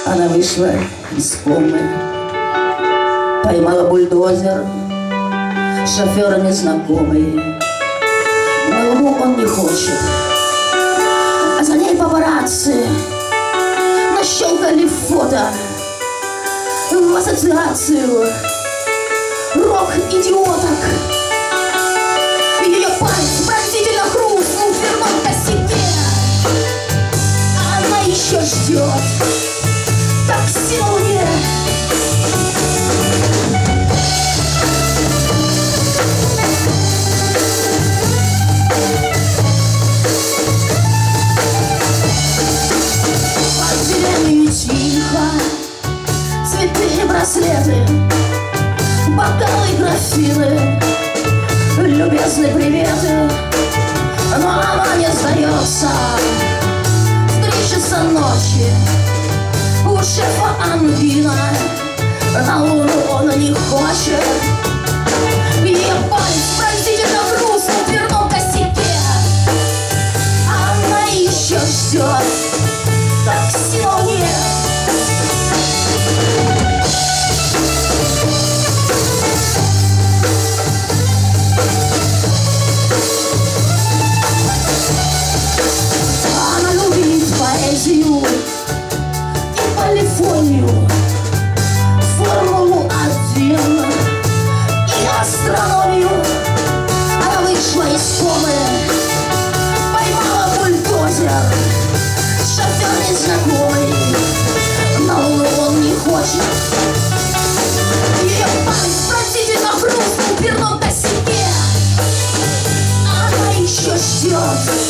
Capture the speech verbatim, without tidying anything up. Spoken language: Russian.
Она вышла из комы, поймала бульдозер, шофера незнакомый. На лугу он не хочет, а за ней папарацци нащелкали фото в ассоциацию рок-идиоток. Ее палец пронзительно хрустнул в дверном косяке. Она еще ждет такси на луне. Под деревьями тихо, цветы и браслеты, бокалы и графины, любезные приветы. Но она не сдается. В три часа ночи у шефа ангина, на луну он не хочет. Ее палец пронзительно хрустнул в дверном косяке. Она еще ждет такси на луне. И полифонию, формулу один и астрономию. Она вышла из комы, поймала бульдозер, шофер незнакомый. На луну он не хочет. Ее палец пронзительно хрустнул в дверном косяке. Она еще ждет